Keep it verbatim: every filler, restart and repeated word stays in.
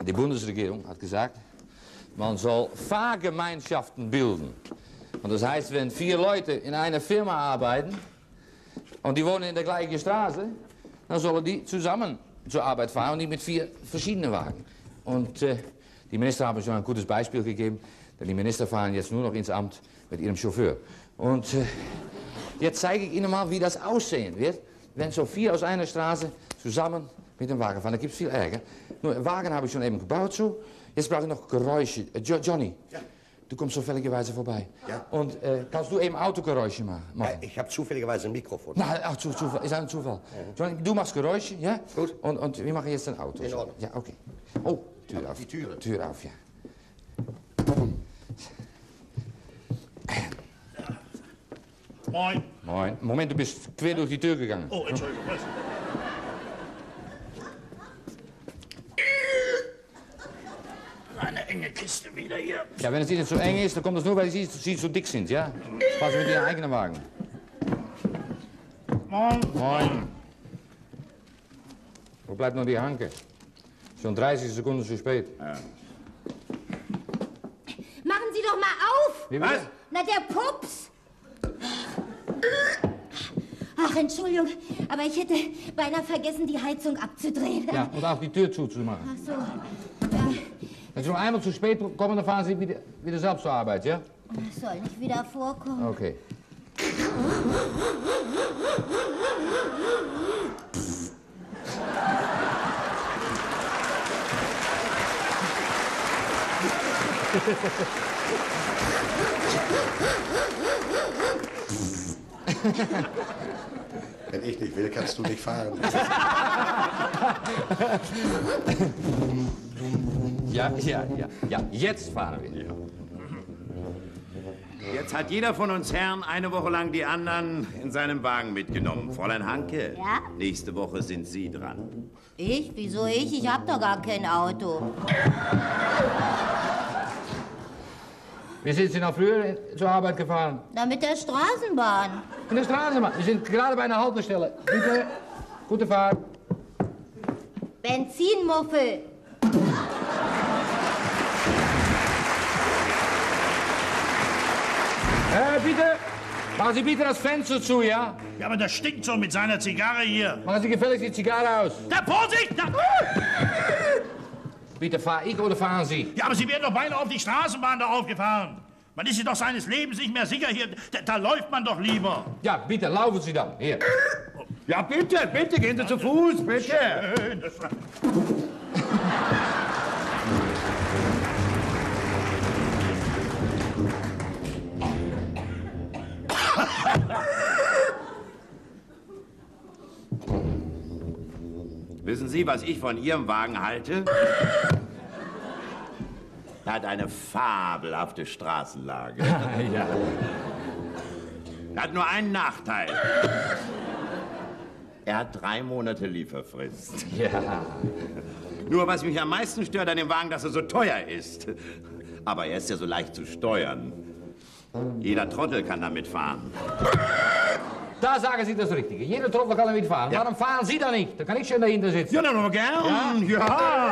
Die Bundesregierung hat gesagt, man soll Fahrgemeinschaften bilden. Und das heißt, wenn vier Leute in einer Firma arbeiten und die wohnen in der gleichen Straße, dann sollen die zusammen zur Arbeit fahren und nicht mit vier verschiedenen Wagen. Und äh, die Minister haben schon ein gutes Beispiel gegeben, denn die Minister fahren jetzt nur noch ins Amt mit ihrem Chauffeur. Und äh, jetzt zeige ich Ihnen mal, wie das aussehen wird, wenn so vier aus einer Straße zusammen mit dem Wagen fahren. Da gibt es viel Ärger. Nur, einen Wagen habe ich schon eben gebaut so. Jetzt brauche ich noch Geräusche. Äh, jo Johnny, ja. Du kommst zufälligerweise vorbei. Ja. Und äh, kannst du eben Autogeräusche machen? Ja, ich habe zufälligerweise ein Mikrofon. Na, ach, zu, Zufall. Ist ein Zufall. Ja. Johnny, du machst Geräusche, ja? Gut. Und, und wir machen jetzt ein Auto. In Ordnung. Ja, okay. Oh, Tür ja, auf. Die Türe. Tür auf, ja. Moin. Moin. Moment, du bist quer durch die Tür gegangen. Oh, Entschuldigung. Was? Eine enge Kiste wieder hier. Ja, wenn es Ihnen zu eng ist, dann kommt das nur, weil Sie, Sie so dick sind, ja? Fahren Sie mit Ihrem eigenen Wagen. Moin. Moin. Wo bleibt noch die Hanke? Schon dreißig Sekunden zu spät. Ja. Machen Sie doch mal auf! Wie was? Na, der Pups! Ach, Entschuldigung, aber ich hätte beinahe vergessen, die Heizung abzudrehen. Ja, und auch die Tür zuzumachen. Ach so, ja. Wenn Sie noch einmal zu spät kommen, dann fahren Sie wieder, wieder selbst zur Arbeit, ja? Das soll nicht wieder vorkommen. Okay. Wenn ich nicht will, kannst du nicht fahren. Ja, ja, ja, ja, jetzt fahren wir. Ja. Jetzt hat jeder von uns Herren eine Woche lang die anderen in seinem Wagen mitgenommen. Fräulein Hanke, ja? Nächste Woche sind Sie dran. Ich? Wieso ich? Ich hab doch gar kein Auto. Wie sind Sie noch früher zur Arbeit gefahren? Na, mit der Straßenbahn. In der Straßenbahn. Wir sind gerade bei einer Haltestelle. Bitte, gute Fahrt. Benzinmuffel. Äh, bitte, machen Sie bitte das Fenster zu, ja? Ja, aber das stinkt so mit seiner Zigarre hier. Machen Sie gefälligst die Zigarre aus. Da, Vorsicht! Da. Bitte, fahr ich oder fahren Sie? Ja, aber Sie werden doch beinahe auf die Straßenbahn da aufgefahren. Man ist sich doch seines Lebens nicht mehr sicher hier. Da, da läuft man doch lieber. Ja, bitte, laufen Sie dann. Hier. Ja, bitte, bitte, gehen Sie zu Fuß, bitte. Schön, das war... Wissen Sie, was ich von Ihrem Wagen halte? Er hat eine fabelhafte Straßenlage. Ja. Er hat nur einen Nachteil. Er hat drei Monate Lieferfrist. Ja. Nur was mich am meisten stört an dem Wagen, dass er so teuer ist. Aber er ist ja so leicht zu steuern. Jeder Trottel kann damit fahren. Da sagen Sie das Richtige. Jeder Trottel kann damit fahren. Ja. Warum fahren Sie da nicht? Da kann ich schon dahinter sitzen. Ja, na, nur gern. Ja. ja.